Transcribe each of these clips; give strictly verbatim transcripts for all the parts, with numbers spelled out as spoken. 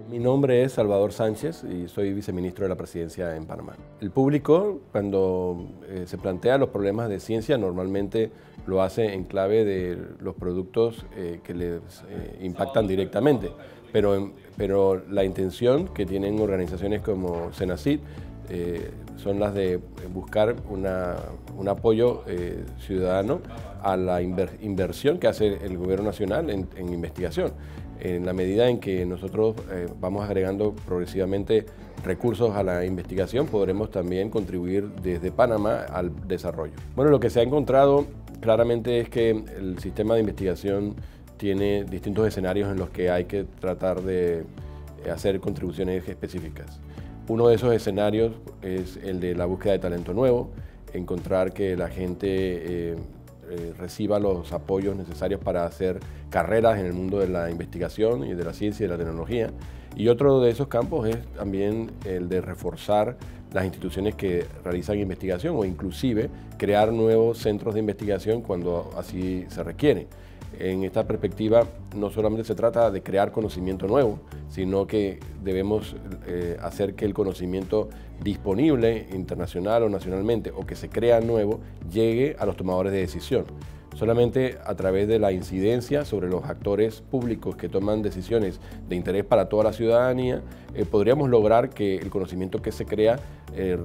Mi nombre es Salvador Sánchez y soy viceministro de la Presidencia en Panamá. El público, cuando eh, se plantea los problemas de ciencia, normalmente lo hace en clave de los productos eh, que les eh, impactan directamente, pero, pero la intención que tienen organizaciones como Senacid eh, son las de buscar una, un apoyo eh, ciudadano a la inver, inversión que hace el gobierno nacional en, en investigación. En la medida en que nosotros eh, vamos agregando progresivamente recursos a la investigación, podremos también contribuir desde Panamá al desarrollo. Bueno, lo que se ha encontrado claramente es que el sistema de investigación tiene distintos escenarios en los que hay que tratar de hacer contribuciones específicas. Uno de esos escenarios es el de la búsqueda de talento nuevo, encontrar que la gente eh, Eh, reciba los apoyos necesarios para hacer carreras en el mundo de la investigación y de la ciencia y de la tecnología. Y otro de esos campos es también el de reforzar las instituciones que realizan investigación o inclusive crear nuevos centros de investigación cuando así se requiere. En esta perspectiva no solamente se trata de crear conocimiento nuevo, sino que debemos eh, hacer que el conocimiento disponible internacional o nacionalmente o que se crea nuevo llegue a los tomadores de decisión. Solamente a través de la incidencia sobre los actores públicos que toman decisiones de interés para toda la ciudadanía, eh, podríamos lograr que el conocimiento que se crea eh,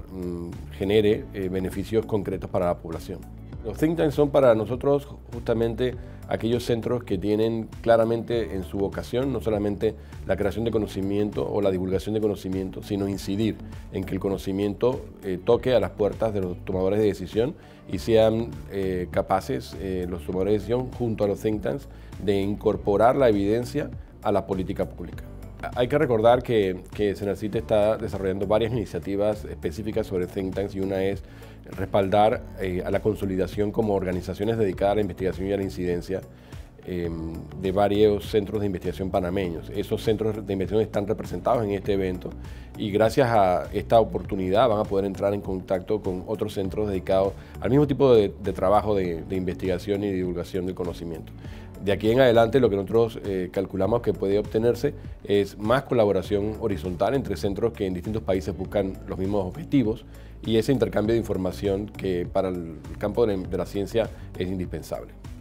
genere eh, beneficios concretos para la población. Los think tanks son para nosotros justamente aquellos centros que tienen claramente en su vocación no solamente la creación de conocimiento o la divulgación de conocimiento, sino incidir en que el conocimiento eh, toque a las puertas de los tomadores de decisión y sean eh, capaces eh, los tomadores de decisión junto a los think tanks de incorporar la evidencia a la política pública. Hay que recordar que, que Senacid está desarrollando varias iniciativas específicas sobre think tanks y una es respaldar eh, a la consolidación como organizaciones dedicadas a la investigación y a la incidencia eh, de varios centros de investigación panameños. Esos centros de investigación están representados en este evento y gracias a esta oportunidad van a poder entrar en contacto con otros centros dedicados al mismo tipo de, de trabajo de, de investigación y divulgación del conocimiento. De aquí en adelante lo que nosotros eh, calculamos que puede obtenerse es más colaboración horizontal entre centros que en distintos países buscan los mismos objetivos y ese intercambio de información que para el campo de la, de la ciencia es indispensable.